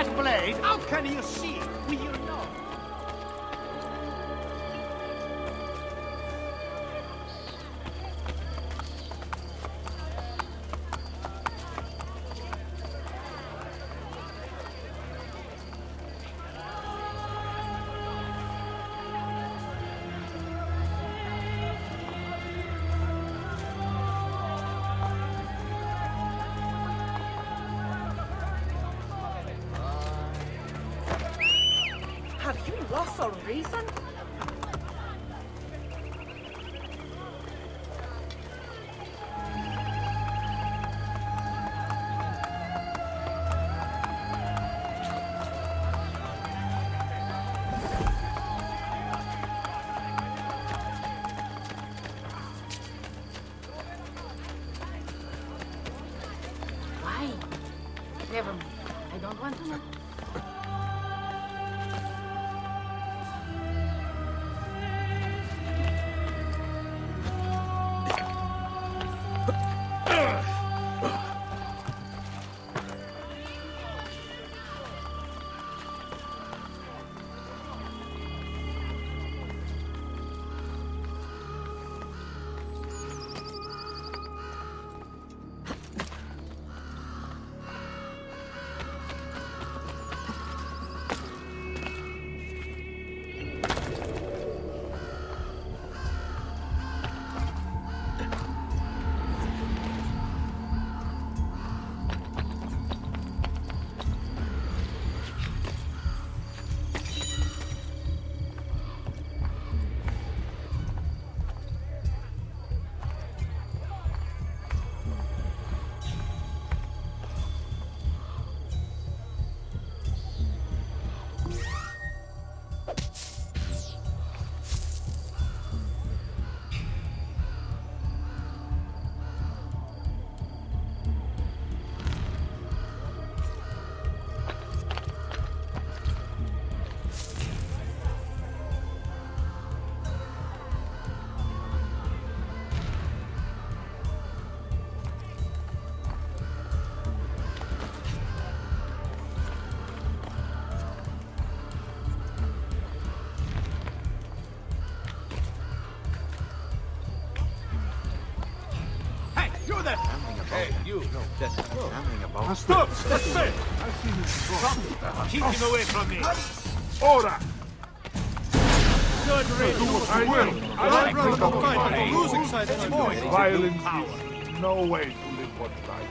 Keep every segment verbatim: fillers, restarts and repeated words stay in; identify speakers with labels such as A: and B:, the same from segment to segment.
A: that blade? How can you see? Will you know?
B: For reason?
C: Why? Never mind. I don't want to know.
A: Hey, you! No, that's
D: Something about
A: Stop! That's it! Keep him away from me!
D: Ora!
A: Good riddance!
D: Do what I will!
A: I'd rather fight on the losing side than avoid
D: Violence is no way to live one's life.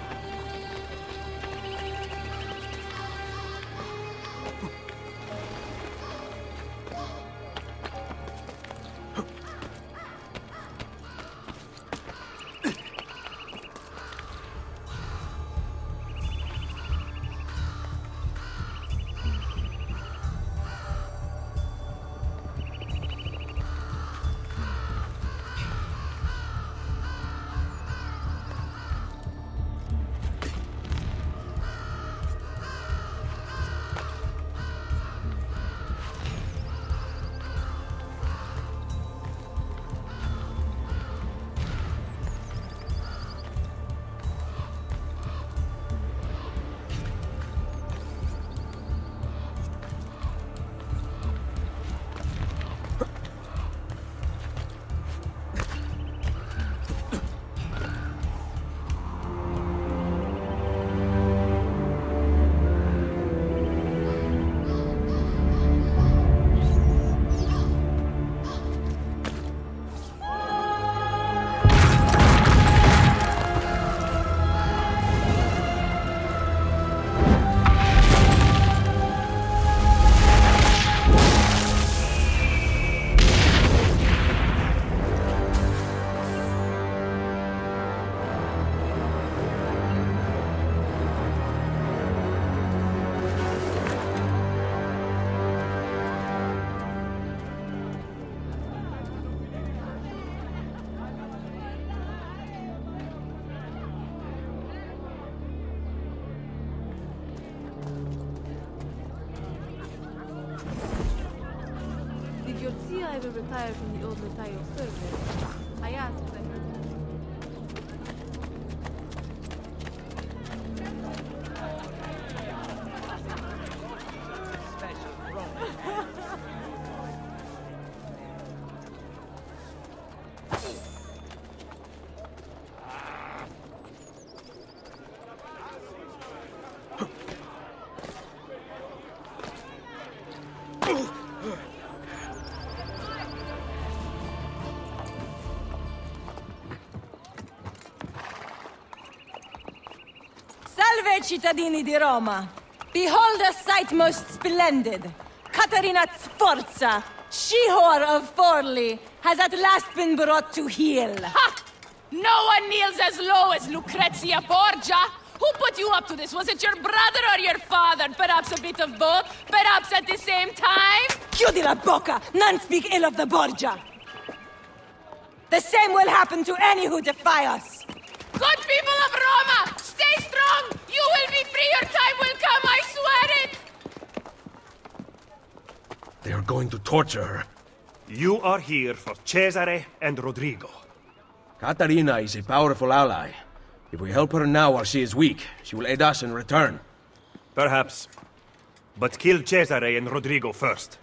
E: I will retire from the old notarial service. I asked if I heard
B: Salve, cittadini di Roma! Behold a sight most splendid! Caterina Sforza, she-whore of Forlì, has at last been brought to heel.
C: Ha! No one kneels as low as Lucrezia Borgia! Who put you up to this? Was it your brother or your father? Perhaps a bit of both? Perhaps at the same time?
B: Chiudi la bocca! None speak ill of the Borgia! The same will happen to any who defy us!
C: Good people of Roma! Stay strong! You will be free! Your time will come, I swear it!
F: They are going to torture her.
G: You are here for Cesare and Rodrigo.
F: Caterina is a powerful ally. If we help her now while she is weak, she will aid us in return.
G: Perhaps. But kill Cesare and Rodrigo first.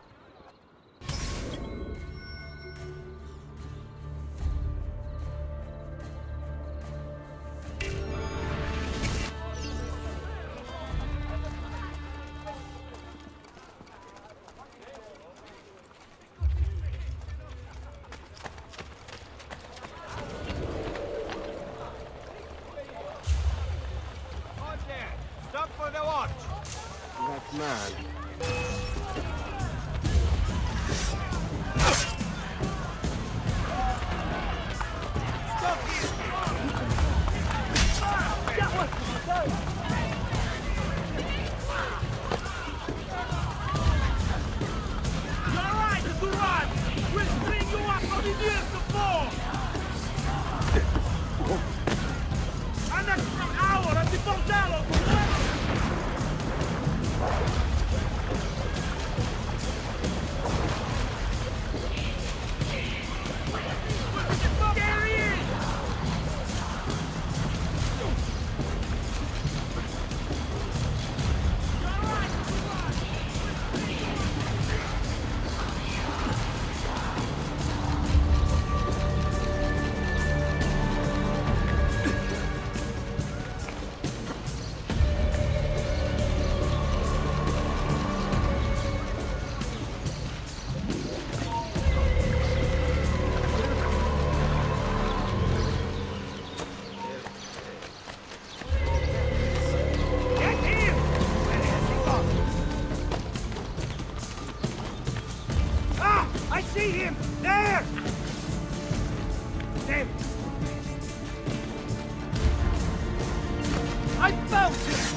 A: Stop for the watch!
H: That man.
A: You're right to run! We'll bring you up from the years before! An extra hour at the bordello! See him! There! There! I found him!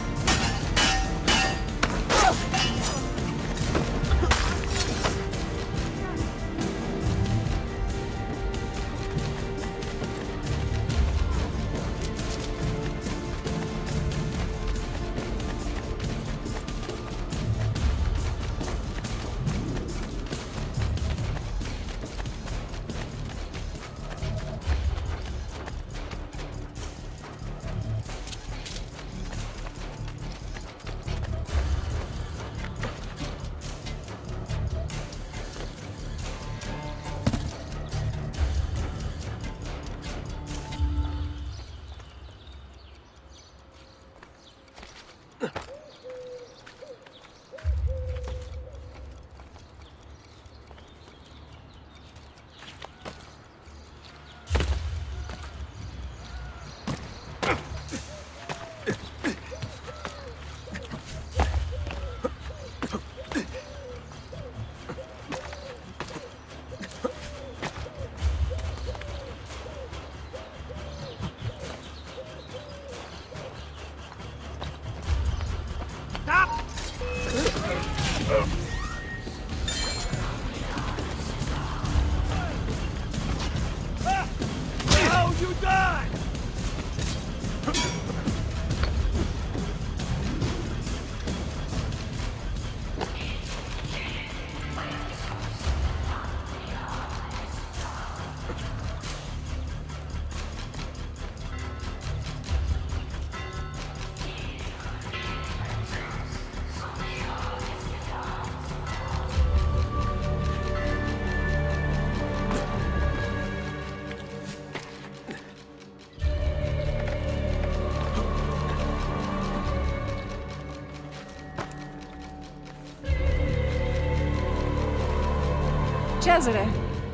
B: Cesare.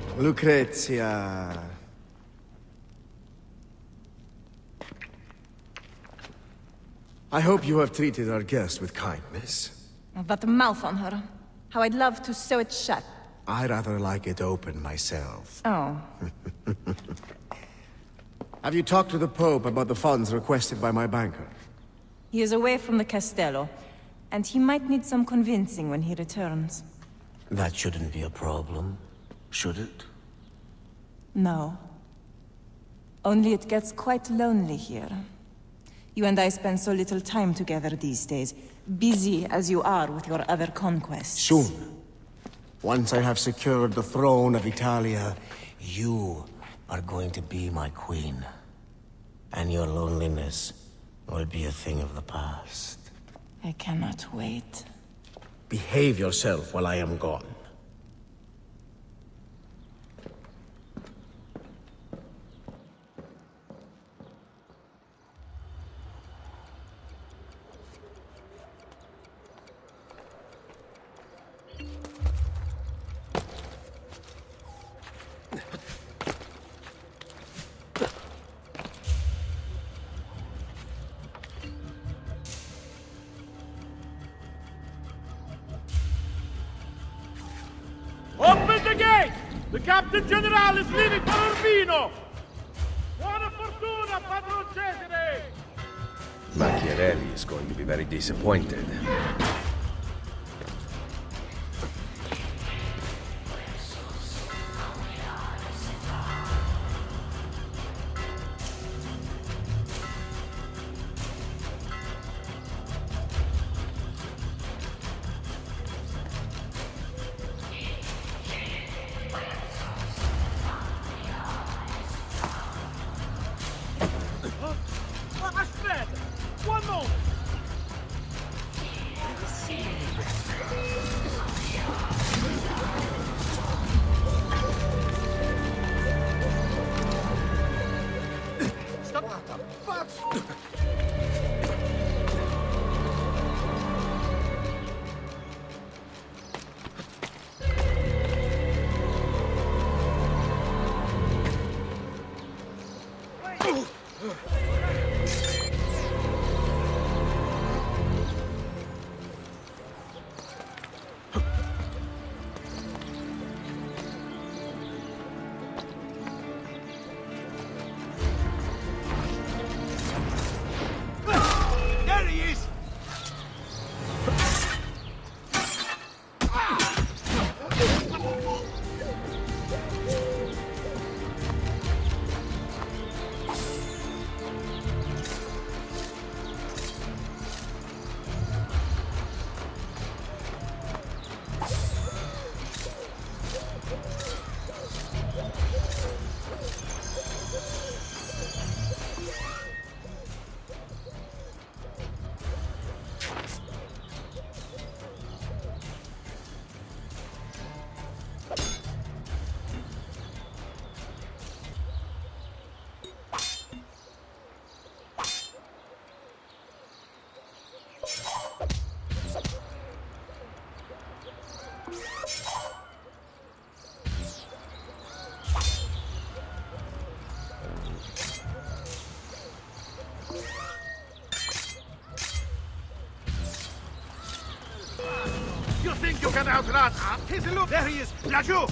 H: Lucrezia. I hope you have treated our guest with kindness.
B: That mouth on her. How I'd love to sew it shut.
H: I rather like it open myself.
B: Oh.
H: Have you talked to the Pope about the funds requested by my banker?
B: He is away from the Castello, and he might need some convincing when he returns.
I: That shouldn't be a problem, should it?
B: No. Only it gets quite lonely here. You and I spend so little time together these days, busy as you are with your other conquests.
H: Soon. Once I have secured the throne of Italia,
I: You are going to be my queen. And your loneliness will be a thing of the past.
B: I cannot wait.
H: behave yourself while I am gone.
A: Open the gate! The Captain General is leaving for Urbino! Buona fortuna, Padron Cesare!
F: Machiavelli is going to be very disappointed.
A: Aspetta! One moment! Stop! Fuck! There he is! You think you can outrun us? Take a look! There he is! Laggiù!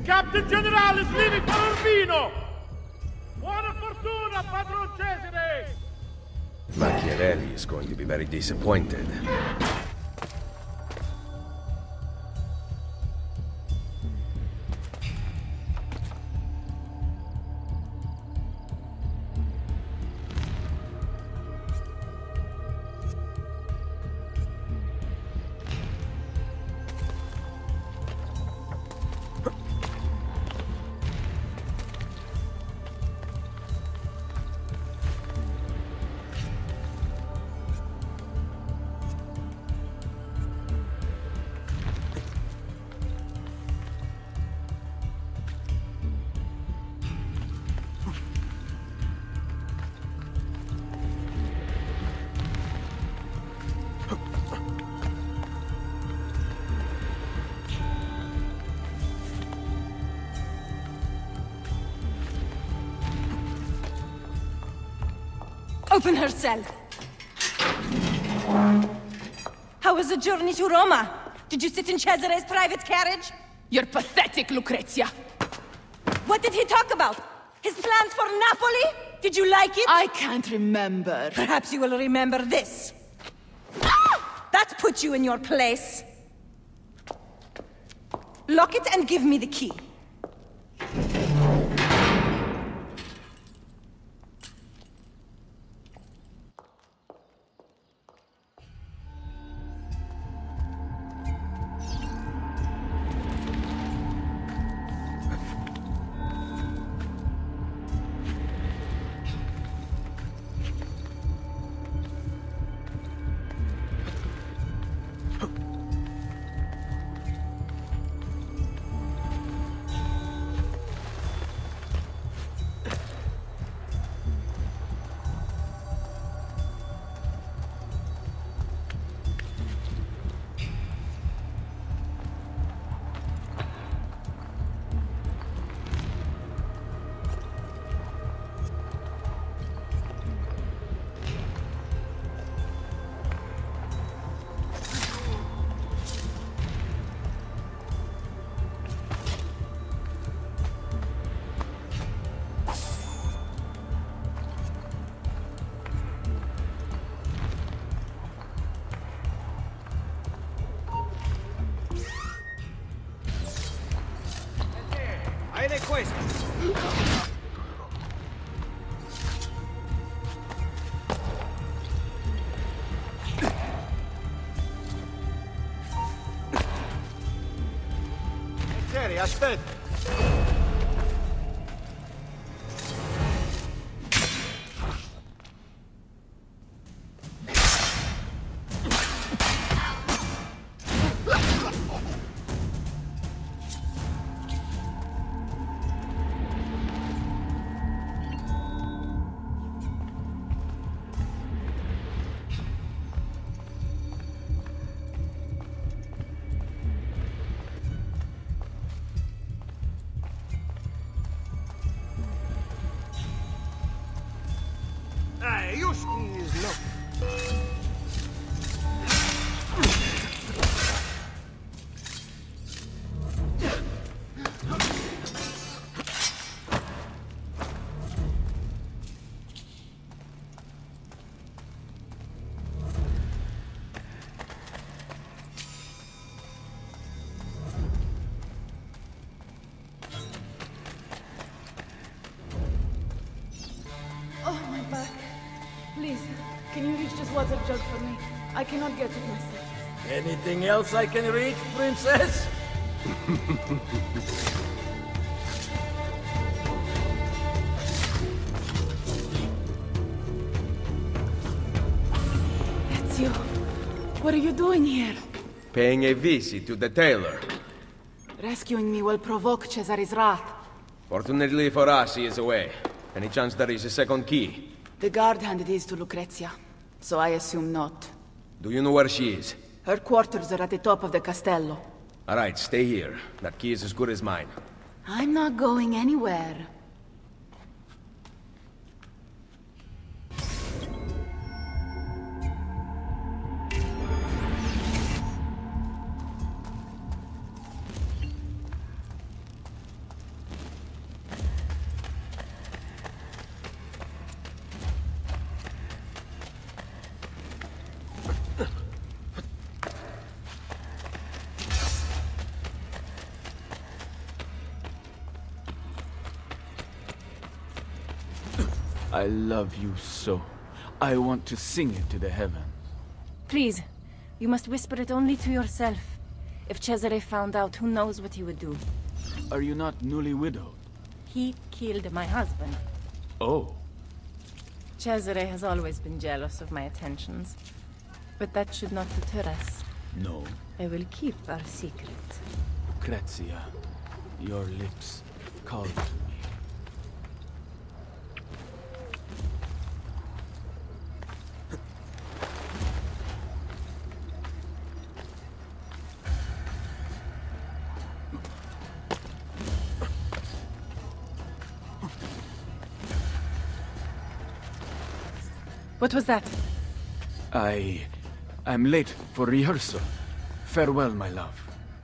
A: Captain General is leaving for Urbino! Buona fortuna, Padron Cesare!
F: Machiavelli is going to be very disappointed.
B: Open her cell. How was the journey to Roma? Did you sit in Cesare's private carriage?
C: You're pathetic, Lucrezia.
B: What did he talk about? His plans for Napoli? Did you like it?
C: I can't remember.
B: Perhaps you will remember this. Ah! That put you in your place. Lock it and give me the key.
H: Aspetta!
E: Water jug for me. I cannot get it myself.
J: Anything else I can reach, princess?
C: Ezio, what are you doing here?
F: Paying a visit to the tailor.
C: Rescuing me will provoke Cesare's wrath.
F: Fortunately for us, he is away. Any chance there is a second key?
C: The guard handed his to Lucrezia, so I assume not.
F: Do you know where she is?
C: Her quarters are at the top of the castello.
F: Alright, stay here. That key is as good as mine.
C: I'm not going anywhere.
K: I love you so. I want to sing it to the heavens.
B: Please, you must whisper it only to yourself. If Cesare found out, who knows what he would do.
K: Are you not newly widowed?
B: He killed my husband.
K: Oh.
B: Cesare has always been jealous of my attentions. But that should not deter us.
K: No.
B: I will keep our secret.
K: Lucrezia, your lips call to me.
B: What was that?
K: I... I'm late for rehearsal. Farewell, my love.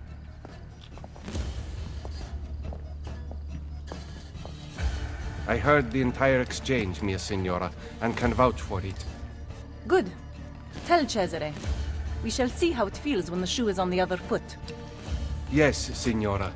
L: I heard the entire exchange, mia signora, and can vouch for it.
B: Good. Tell Cesare. We shall see how it feels when the shoe is on the other foot.
L: Yes, signora.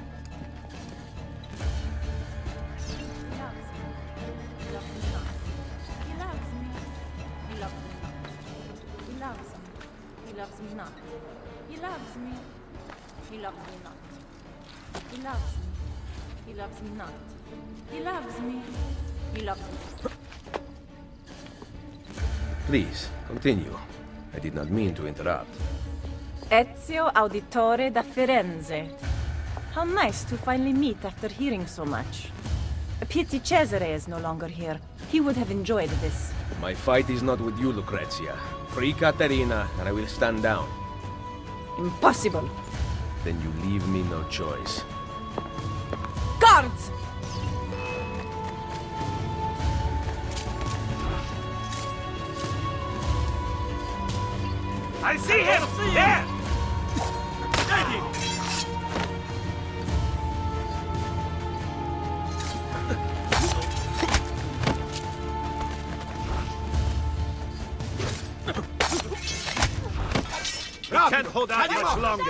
F: Please, continue. I did not mean to interrupt.
B: Ezio, Auditore da Firenze. How nice to finally meet after hearing so much. A pity Cesare is no longer here. He would have enjoyed this.
F: My fight is not with you, Lucrezia. Free Caterina, and I will stand down.
B: Impossible.
F: Then you leave me no choice.
B: Guards!
G: I see him! There! Get him! We can't hold out much longer.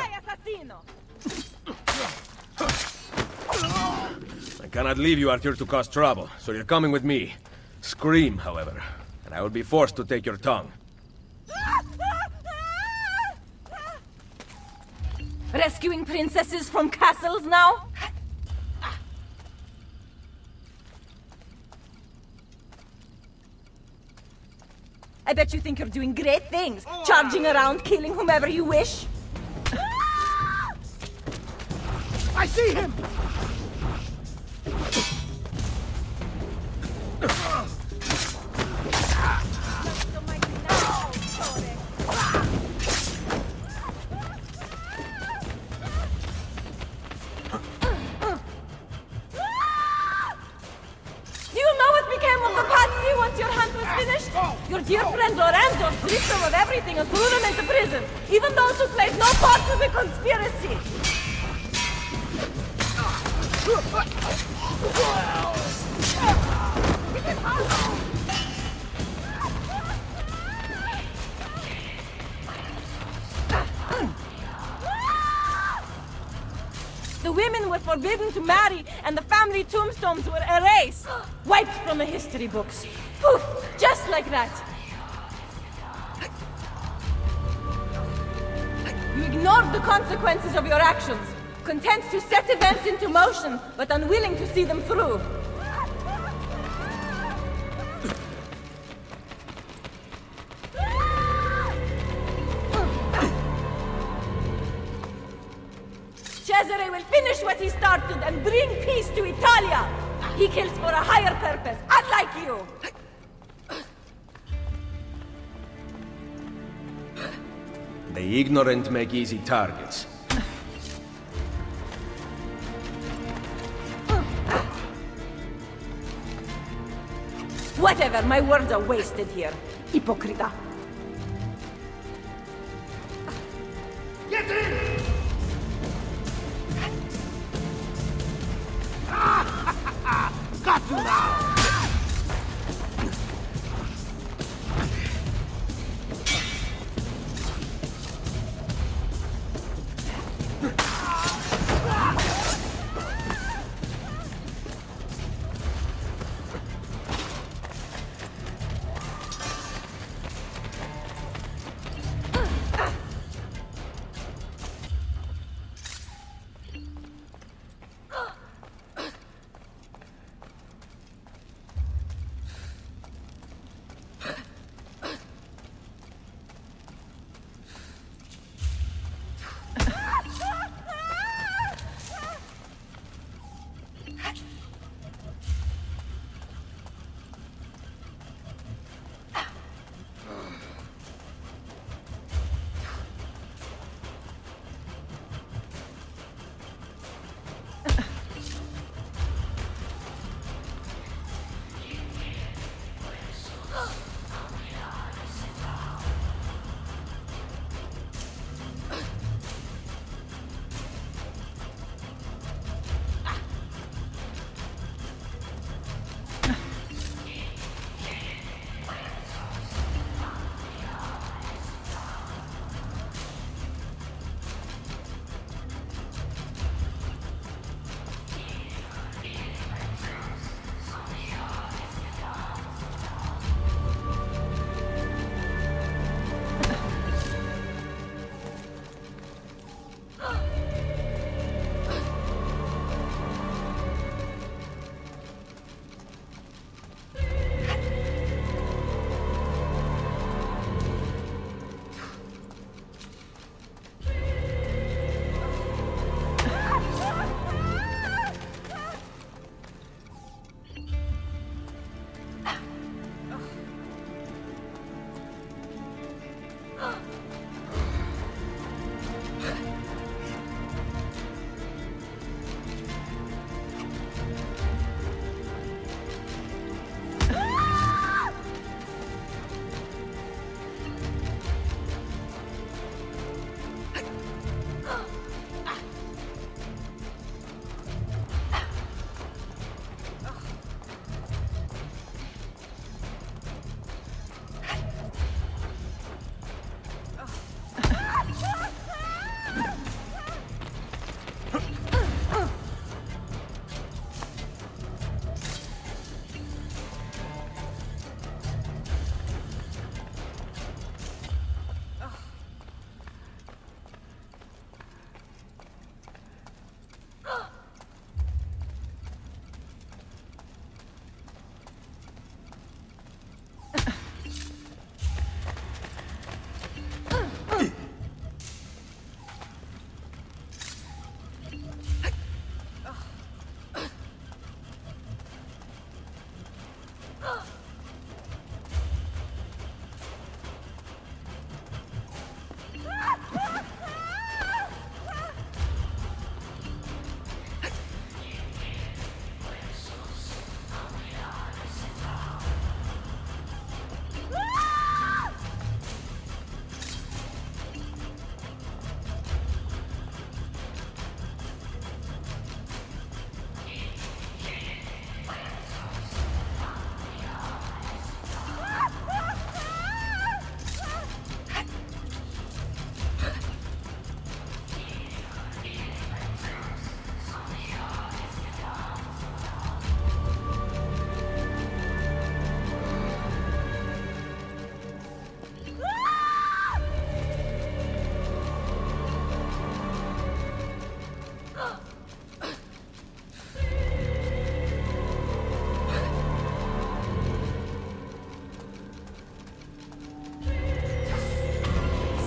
F: I cannot leave you out here to cause trouble, so you're coming with me. Scream, however, and I will be forced to take your tongue.
B: Rescuing princesses from castles now? I bet you think you're doing great things, charging around, killing whomever you wish.
J: I see him!
B: Your dear friend Lorenzo stripped them of everything and threw them into prison, even those who played no part in the conspiracy. The women were forbidden to marry, and the family tombstones were erased, wiped from the history books. Poof! Just like that. You ignored the consequences of your actions, content to set events into motion, but unwilling to see them through. Cesare will finish what he started and bring peace to Italia. He kills for a higher purpose, unlike you.
F: The ignorant make easy targets.
B: Whatever, my words are wasted here. Hypocrita.
J: Get in! Got you now!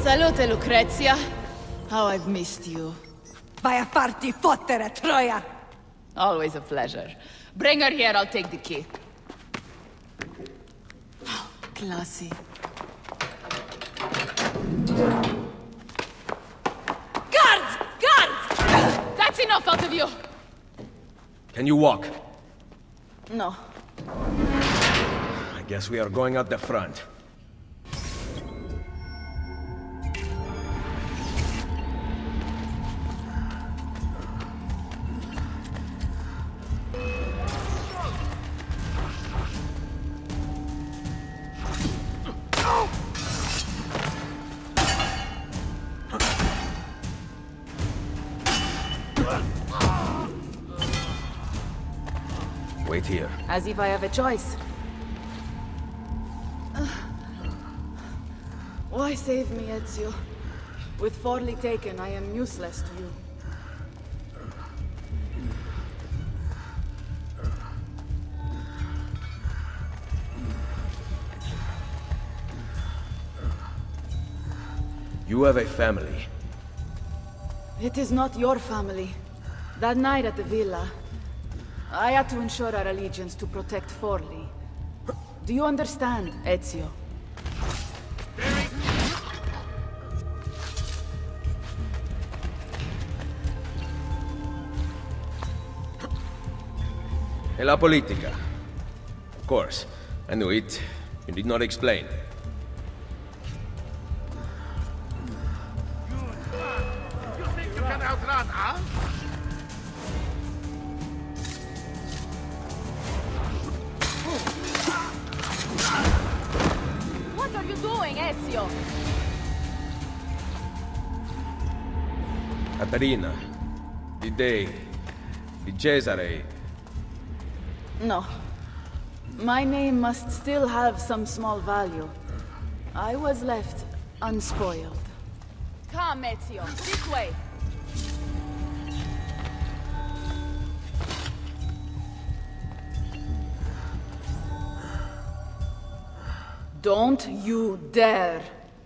C: Salute, Lucrezia. How I've missed you.
M: Vai a farti fottere, Troia!
C: Always a pleasure. Bring her here, I'll take the key. Oh, classy. Guards! Guards! That's enough out of you!
F: Can you walk?
C: No.
F: I guess we are going out the front. Wait here.
C: As if I have a choice. Uh, why save me, Ezio? With Forlì taken, I am useless to you.
F: You have a family.
C: It is not your family. That night at the villa, I had to ensure our allegiance to protect Forlì. Do you understand, Ezio?
F: E la politica? Of course. I knew it. You did not explain.
J: You think you can outrun us?
C: What are you doing, Ezio?
F: Caterina. Di Dei. Di Cesare.
C: No. My name must still have some small value. I was left unspoiled. Come, Ezio. This way. Don't you dare!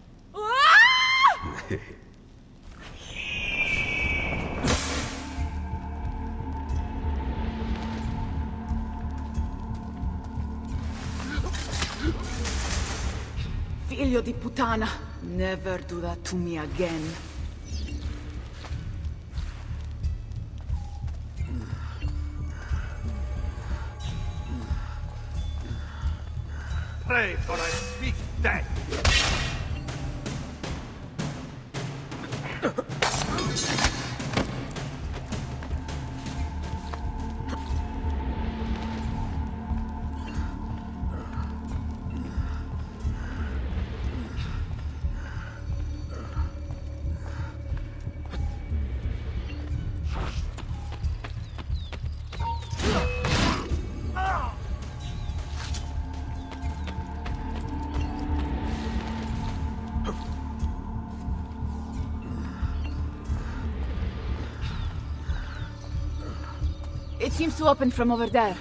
C: Figlio di puttana! Never do that to me again.
J: Pray for a swift death.
C: It seems to open from over there.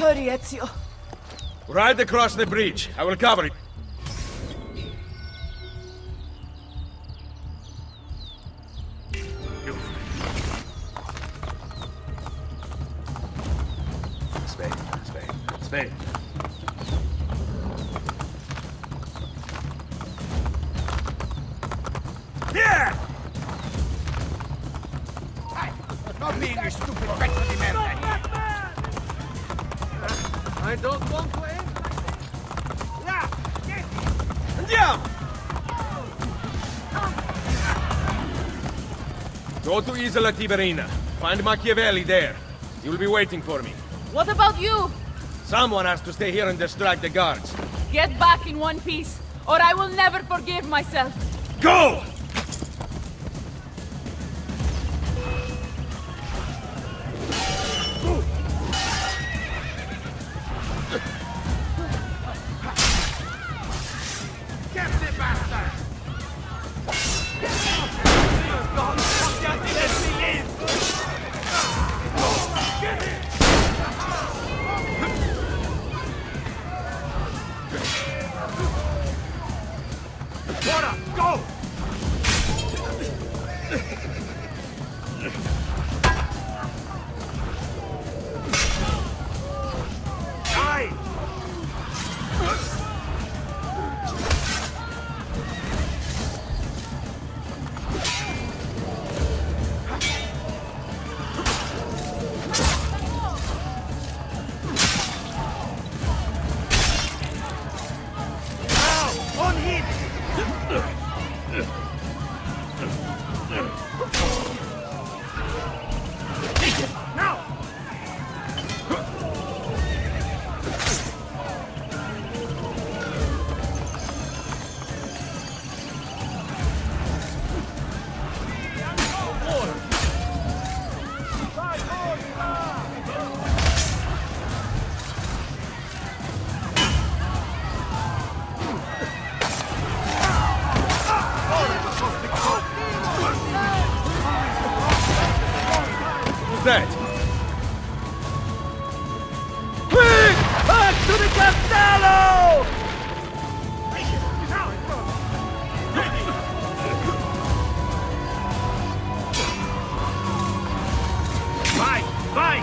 C: Hurry, Ezio.
F: Ride across the bridge. I will cover it. Spade, spade, spade.
J: Here! Hey, non mi you stupid pezzo di merda!
F: I don't want to aim.
J: Yeah, get
F: Andiamo! Go to Isola Tiberina. Find Machiavelli there. He will be waiting for me.
C: What about you?
F: Someone has to stay here and distract the guards.
C: Get back in one piece, or I will never forgive myself.
F: Go! That?
A: Quick! Back to the castello!
J: Vai, vai!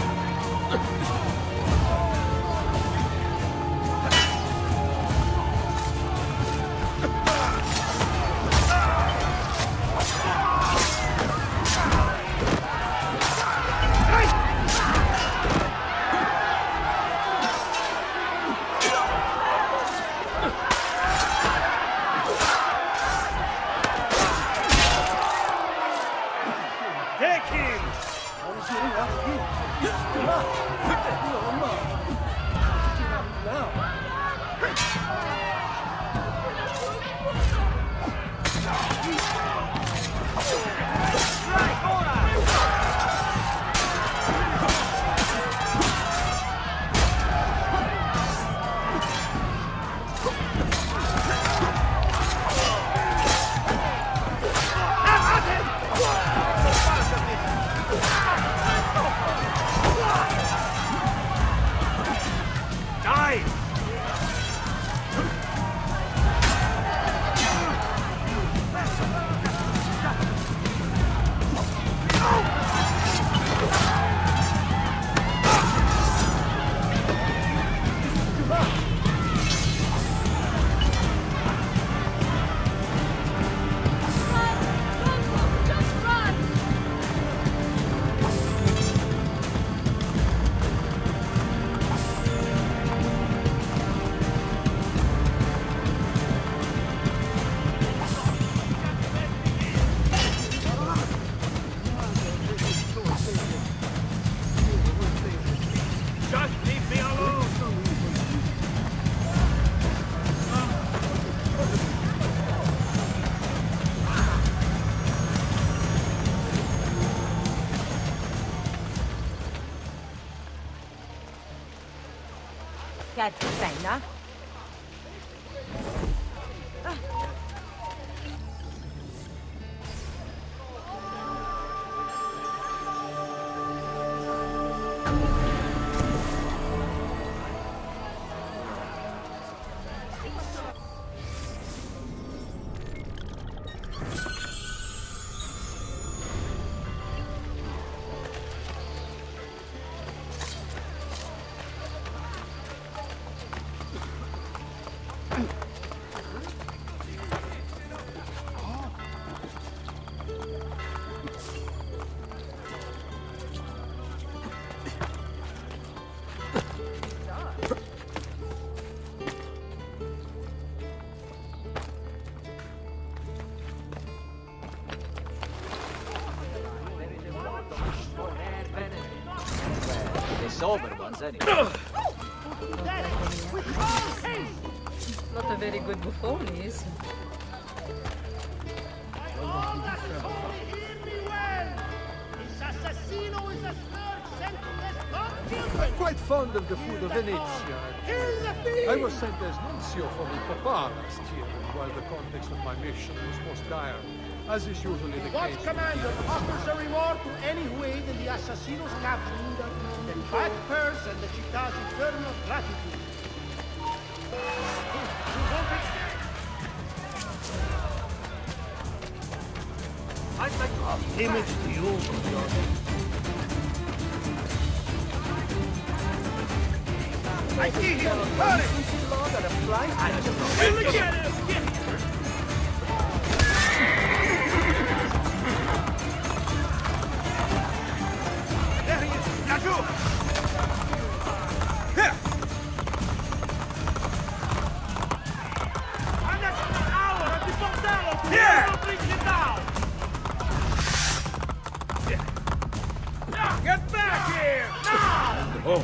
N: Caterina? sober ones, anyway.
O: Not a very good buffon, is.
P: I'm quite fond of the food of Venezia. I was sent as nuncio for the Papa last year, while the context of my mission was most dire, as is usually the
A: What
P: case.
A: commander offers a reward to any who aid in the assassino's capture, the back purse and the citta's eternal gratitude.
J: I'd like to pay homage to you, your I see him! Hurry!
A: We'll look at him! Get
J: There he is! Laggiù! Here!
A: An extra hour at the Bordello!
J: Here!
A: Bring it down! Get back here! Now!
F: Oh.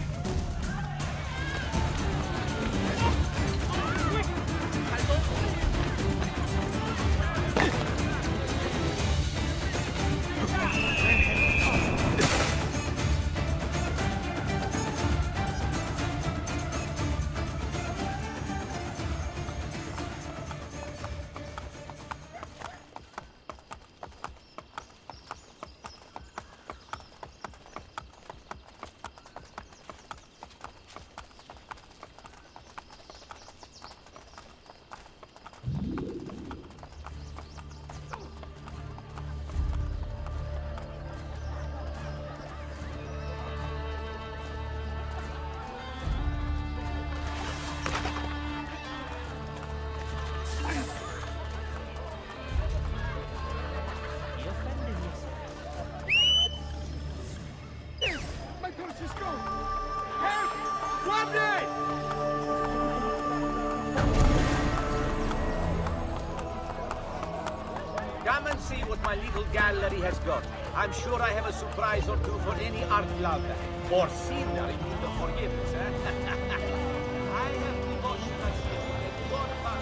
N: Come and see what my little gallery has got. I'm sure I have a surprise or two for any art lover. Or sinner in need of forgiveness, eh? I have devotion as you one about.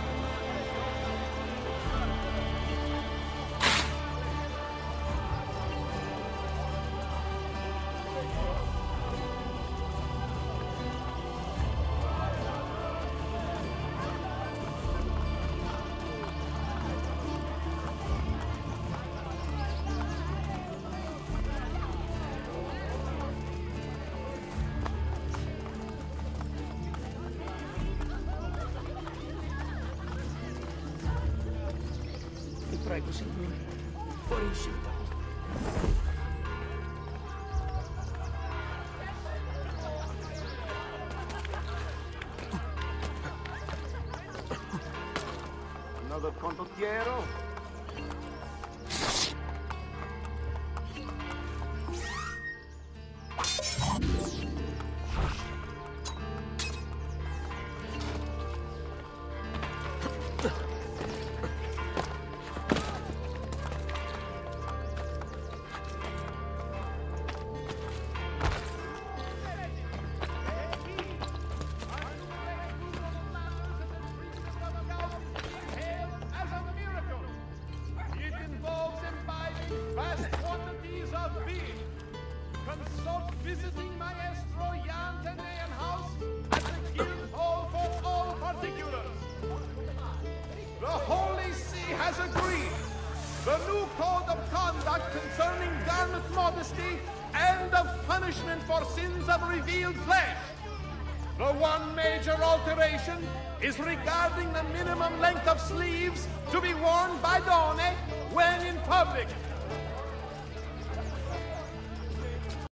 J: Prego, signore. Fuori uscita.
D: Another condottiero?
A: Is regarding the minimum length of sleeves to be worn by donne when in public.